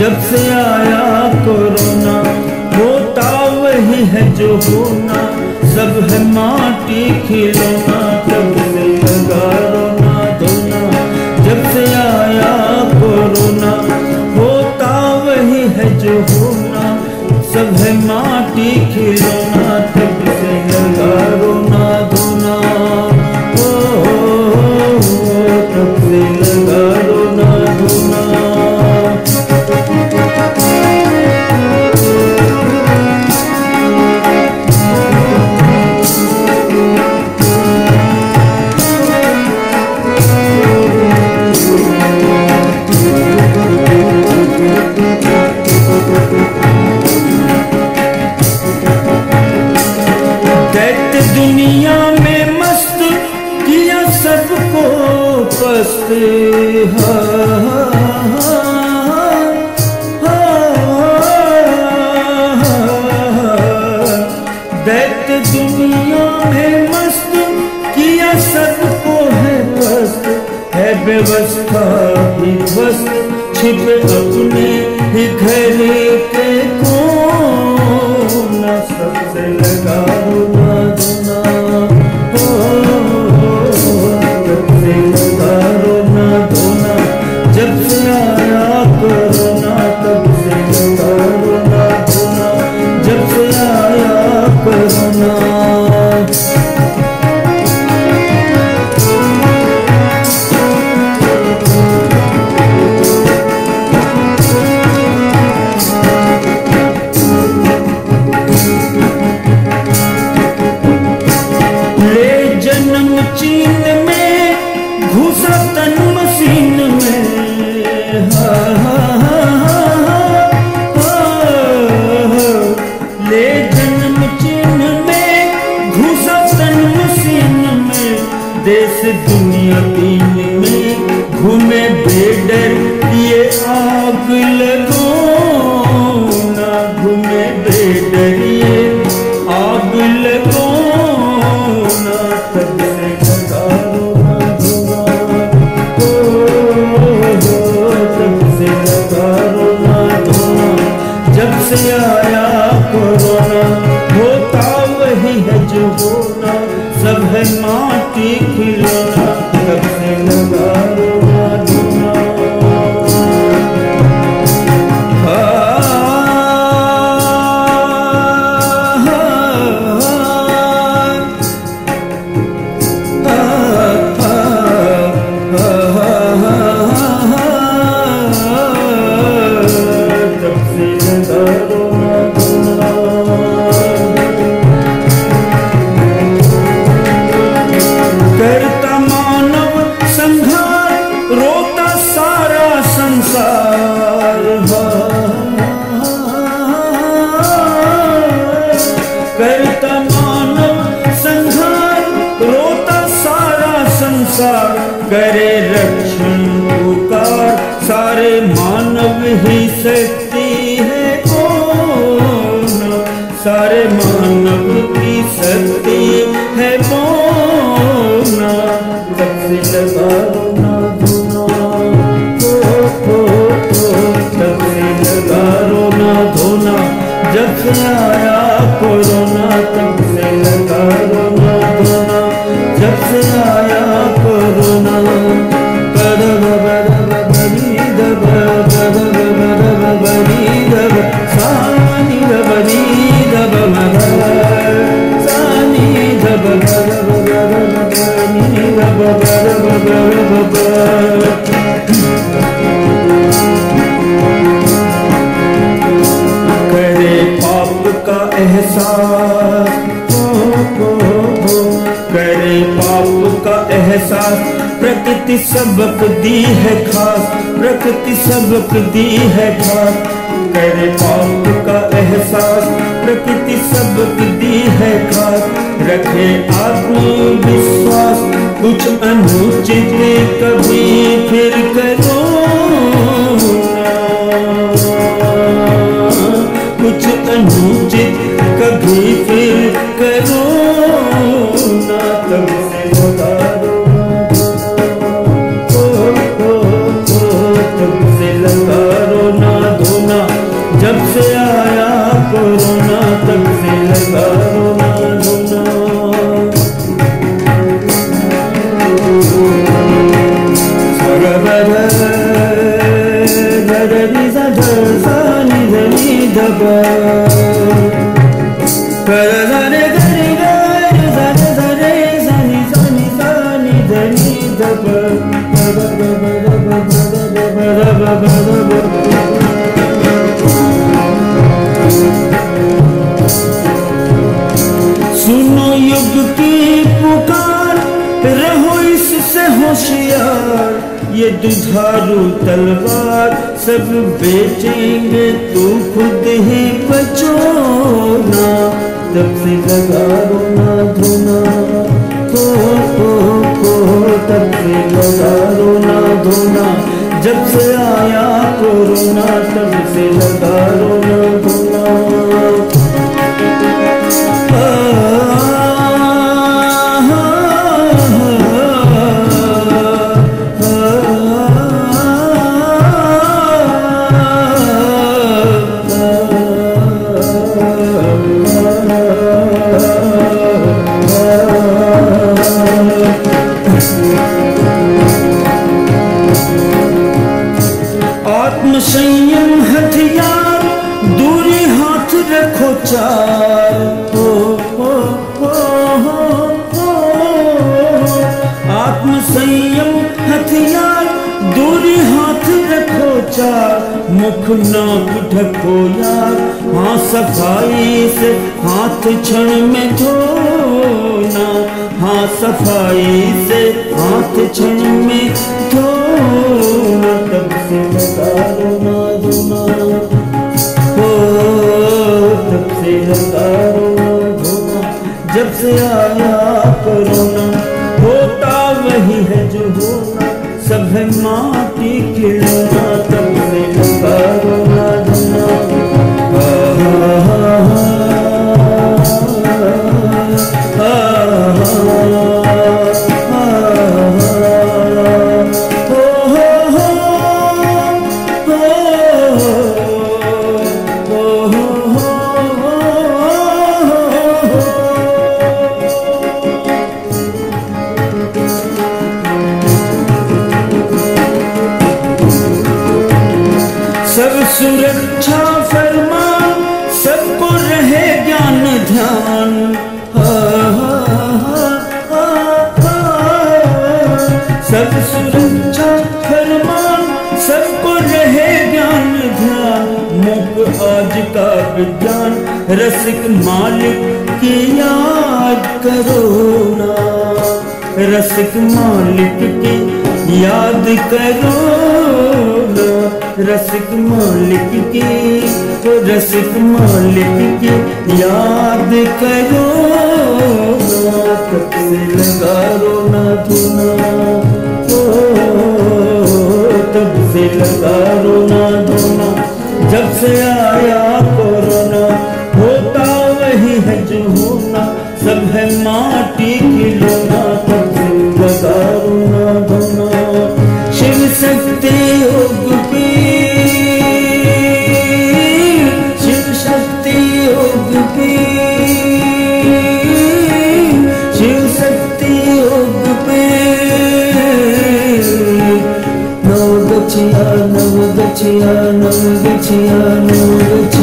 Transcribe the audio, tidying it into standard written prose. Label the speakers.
Speaker 1: जब से आया कोरोना, होता वही है जो होना, सब है माटी खिलौना, तब से लगा रोना धोना। जब से आया कोरोना, होता वही है जो होना, सब है माटी खिलौना, तब से लगा रोना धोना। तब से लगा रोना धोना। दुनिया में मस्त किया सबको पस्त, दैत्य दुनिया में मस्त किया सबको है पस्त, है व्यवस्था भी ध्वस्त, छिपे अपने ही घर के कोना, सबसे लगा रोना धोना। सबसे लगा रोना धोना। जब से आया कोरोना, तब से लगा रोना धोना। जब से आया कोरोना। चीन में घुसा तन मशीन में, ले जन्म चीन में घुसा तन मशीन में, देश दुनिया तीन में घूमे बेडर ये आग लगो ना, घूमे बेडर ये आग लगो ना, तब से लगा रोना धोना। तब से लगा रोना धोना। जब से आया कोरोना, होता वही है जो होना, सब है माटी खिलौना, तब से लगा रोना धोना। करता मानव संघार, रोता सारा संसार, करता मानव संघार, रोता सारा संसार, करे रक्षण पुकार, सारे मानव ही शक्ति है कौन, सारे मानव की शक्ति है मोना, तब से लगा रोना धोना। तब से लगा रोना धोना। जब से आया कोरोना, तब से लगा रोना धोना। जब से आया कोरोना, करब बरब बनी दब बरब बरब बनी दब, सानी दबनी दब मगर, सानी दब बरब बरब बनी दब बरब बरब बर। करे पाप का एहसास, करे पाप का एहसास, प्रकृति सबक दी है खास, प्रकृति सबक दी है खास, करे पाप का एहसास, प्रकृति सबक दी है खास, रखे आत्मविश्वास, कुछ अनुचित कभी फिर करो ना, कुछ अनुचित कभी फिर करो ना, तब से लगा रोना धोना, तब से लगा रोना धोना। जब से आया कोरोना तब से लगा रोना धोना। सुनो युग की पुकार, रहो इससे होशियार, ये दुधारू तलवार सब बेचेंगे तू खुद ही बचोना। तब से लगा रोना धोना तब से लगा रोना धोना। जब से आया कोरोना तब से लगा रोना धोना। संयम हथियार, दूरी हाथ रखो चार। आत्म संयम हथियार, दूरी हाथ रखो चार। मुख नाक ढको यार, हाँ सफाई से हाथ क्षण में धोना। हाँ सफाई से हाथ क्षण में धोना। तब से लगा रोना धोना तब से लगा रोना धोना। जब से आया कोरोना होता वही है जो होना, सब है माटी खिलौना। तब से लगा रोना धोना। सब सुरक्षा फरमान, सबको रहे ज्ञान ध्यान। सब सुरक्षा फरमान, सबको रहे ज्ञान ध्यान। मुख आज का विज्ञान, रसिक मालिक की याद करो ना। रसिक मालिक की याद करो ना। रसिक मालिक की याद करो ना। तब से लगा रोना धोना तब से लगा रोना धोना। जब से आया कोरोना होता वही है जो होना, सब है माटी खिलौना। तब से लगा रोना धोना। शिव शक्ति योग पीर, शिव शक्ति योग पीर, शिव शक्ति योग पीर। नव गछिया नव गछिया नव गछिया नव गछिया।